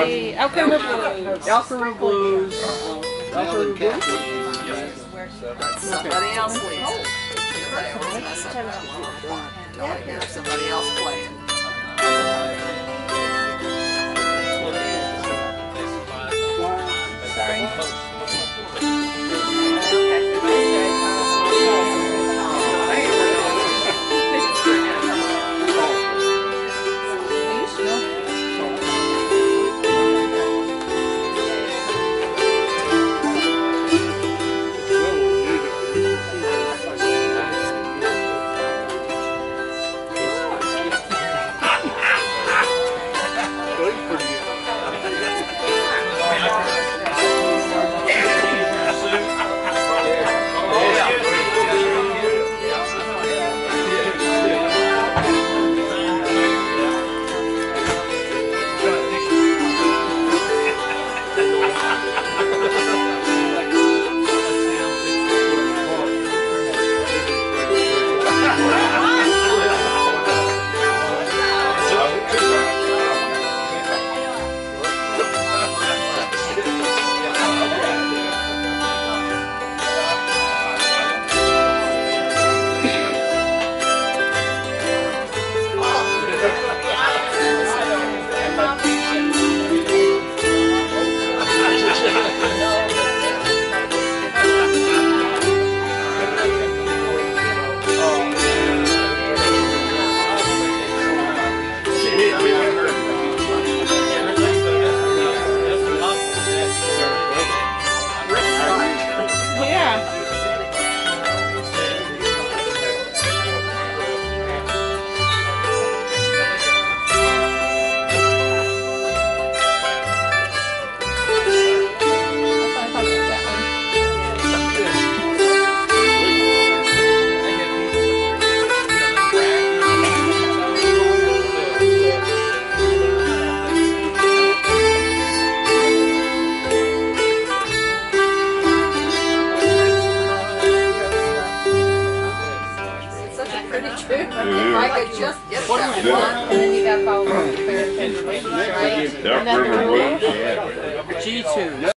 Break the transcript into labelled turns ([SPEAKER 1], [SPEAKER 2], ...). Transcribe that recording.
[SPEAKER 1] the Elk River Blues.
[SPEAKER 2] Elk River Blues. Elk River Blues?
[SPEAKER 3] Somebody else leads it. I always mess up that one. Until I hear somebody else play it. If I could just get that one, and then you got to follow the fair information, right?
[SPEAKER 4] Elk River Blues.
[SPEAKER 2] G2.